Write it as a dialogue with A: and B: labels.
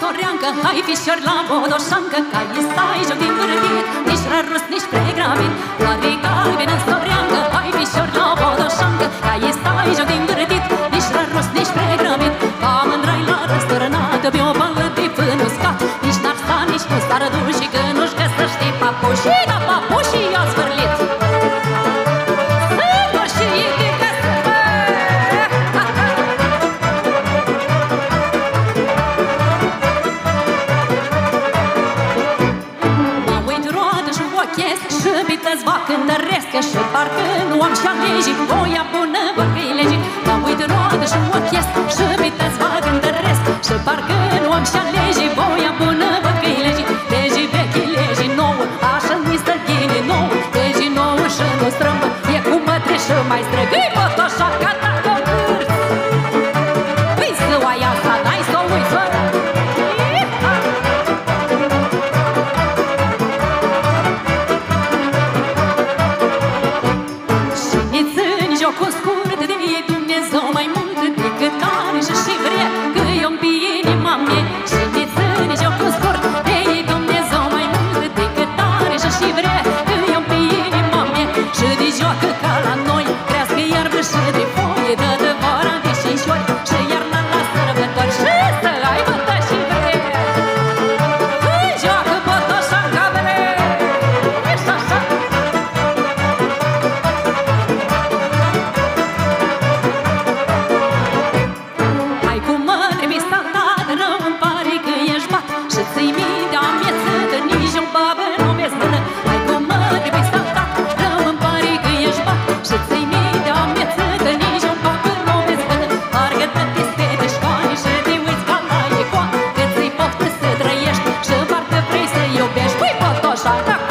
A: Soreancă, hai fișor la bodoșancă, ca îi stai joc din vârtit, nici rărus, nici pregravit. Floare galbenă în Soreancă, hai fișor la bodoșancă, ca îi stai joc din vârtit, nici rărus, nici pregravit. Ca mândrai la răsturnată, bi o bală de până uscat, nici n-ar sta, nici nu s-ar duși, că nu-și găsește papușii, dar papușii i-au zvârlit. Și bități va cântăresc, și parcă nu am și alegi, voia bună văd că-i legi. Mă uit roadă și ochiesc, și bități va cântăresc, și parcă nu am și alegi, voia bună văd că-i legi. Legi vechi, legi nouă, așa mi stă ghine nouă, legi nouă și nu strâmbă, e cu mătri și mai străgâi, pot așa ca dacă cârți. Păi să o ai asta, n-ai să o uiți, fără. Jocul scurt de ei Dumnezeu mai mult decât are și vrea, că eu-mi pe inima mea. Și ne ține jocul scurt de ei Dumnezeu mai mult decât are și vrea, că eu-mi pe inima mea. Și de joacă ca la noi, crească iarbă și de foie, dă de vara de șinșori, și iarna la sărbători, și să aibă ta și vrea. Îi joacă botoșanca vrea, ești așa. Să-i mii de amețătă, nici o babă nu vezi mână. Hai cu mă, trebuie saltat, rău îmi pare că ești bat. Și ți-i mii de amețătă, nici o babă nu vezi mână. Parcă-te peste de școală și te uiți ca la icoană, că ți-i poftă să trăiești și parcă vrei să iubești. Păi, potoșa,